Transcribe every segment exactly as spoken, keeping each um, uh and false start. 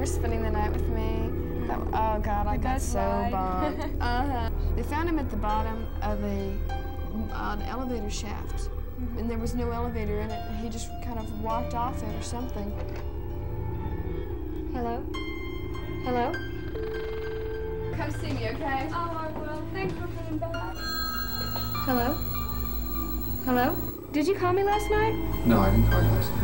for spending the night with me. That, oh God, I got so bummed. Uh-huh. They found him at the bottom of a an elevator shaft, mm-hmm. and there was no elevator in it. And he just kind of walked off it or something. Hello? Hello? Come see me, okay? Oh, I will. Thanks for coming back. Hello? Hello? Did you call me last night? No, I didn't call you last night.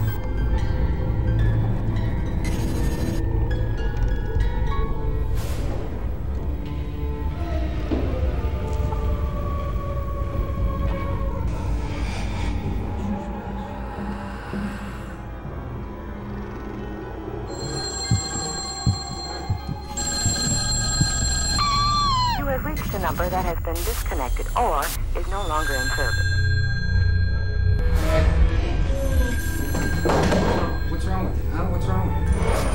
You have reached a number that has been disconnected or is no longer in service. What's wrong with you? Huh? What's wrong with you?